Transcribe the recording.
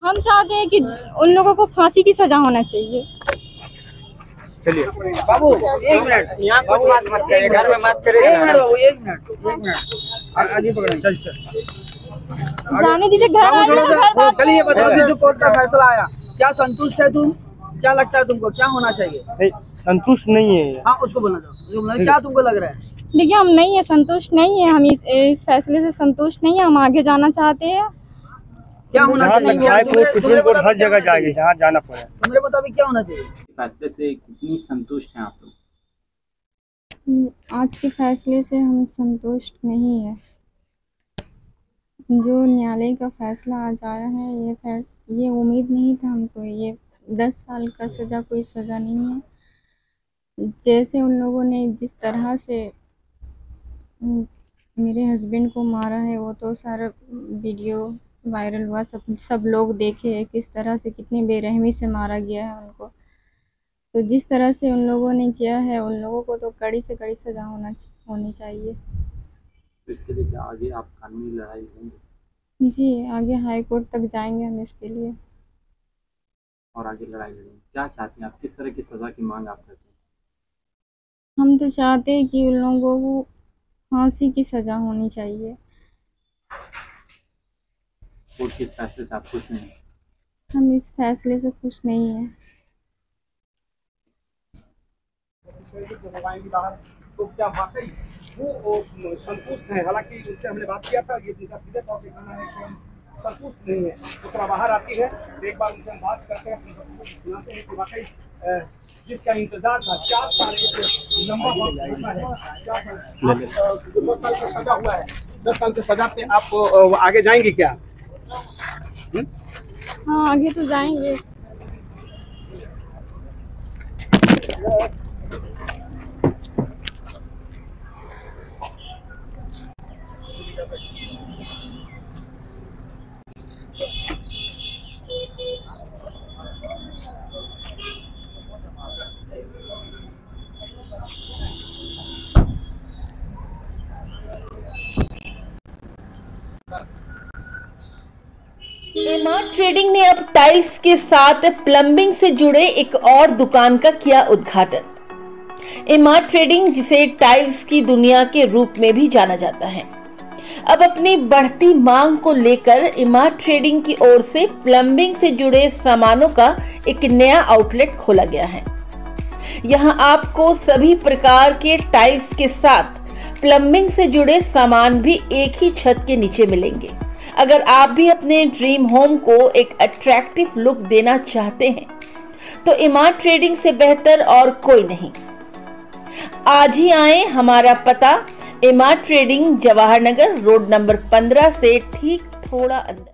हम चाहते हैं कि उन लोगों को फांसी की सजा होना चाहिए। चलिए बाबू एक मिनट, यहाँ कुछ बात मत करिए, घर में मत करिए। एक मिनट बाबू, एक मिनट आगे पकड़ें। चल जाने दीजिए, घर चलिए बताओ कि जो कोर्ट का फैसला आया, क्या संतुष्ट है तुम? क्या लगता है तुमको, क्या होना चाहिए? नहीं, संतुष्ट नहीं है। हाँ उसको बोलना चाहो, क्या तुमको लग रहा है? देखिए, हम नहीं है, संतुष्ट नहीं है, हम इस फैसले से संतुष्ट नहीं है, हम आगे जाना चाहते हैं। क्या होना चाहिए? सुप्रीम कोर्ट हर जगह जाएगी जहाँ जाना पड़े। तुम्हारे मुताबिक क्या होना चाहिए? फैसले से कितनी संतुष्ट हैं आप लोग? आज के फैसले से हम संतुष्ट नहीं है। जो न्यायालय का फैसला आज आया है, ये उम्मीद नहीं था हमको। ये 10 साल का सज़ा कोई सज़ा नहीं है। जैसे उन लोगों ने जिस तरह से मेरे हस्बैंड को मारा है, वो तो सारा वीडियो वायरल हुआ, सब लोग देखे किस तरह से, कितनी बेरहमी से मारा गया है उनको। तो जिस तरह से उन लोगों ने किया है, उन लोगों को तो कड़ी से कड़ी सज़ा होनी चाहिए। इसके लिए क्या आगे आप कानूनी लड़ाई लड़ेंगे? जी, आगे हाई कोर्ट तक जाएंगे हम इसके लिए। और आगे लड़ाई लड़ेंगे। क्या चाहते हैं आप, किस तरह की सज़ा की मांग आप करते हैं? हम तो चाहते हैं कि उन लोगों को फांसी की सज़ा होनी चाहिए। कोर्ट के इस फैसले से आप खुश नहीं हैं? हम इस फैसले से खुश नहीं हैं। तो क्या वाकई वो संतुष्ट है? हालांकि उनसे हमने बात किया था, ये उनका सीधे तौर पे कहना है कि हम संतुष्ट नहीं है। दूसरा बाहर आती है, एक बार उनसे हम बात करते हैं, अपने बच्चों को सुनाते हैं कि वाकई जिसका इंतजार था 4 साल एक लंबा वक्त होता है। 10 साल का सजा हुआ है, 10 साल की सजा पे आप आगे जाएंगे क्या? हाँ, आगे तो जाएंगे। एमार्ट ट्रेडिंग ने अब टाइल्स के साथ प्लम्बिंग से जुड़े एक और दुकान का किया उद्घाटन। एमार्ट ट्रेडिंग, जिसे टाइल्स की दुनिया के रूप में भी जाना जाता है, अब अपनी बढ़ती मांग को लेकर एमार्ट ट्रेडिंग की ओर से प्लम्बिंग से जुड़े सामानों का एक नया आउटलेट खोला गया है। यहां आपको सभी प्रकार के टाइल्स के साथ प्लम्बिंग से जुड़े सामान भी एक ही छत के नीचे मिलेंगे। अगर आप भी अपने ड्रीम होम को एक अट्रैक्टिव लुक देना चाहते हैं, तो एमार्ट ट्रेडिंग से बेहतर और कोई नहीं। आज ही आए। हमारा पता Emart trading, Jawahar Nagar road number 15 से ठीक थोड़ा अंदर।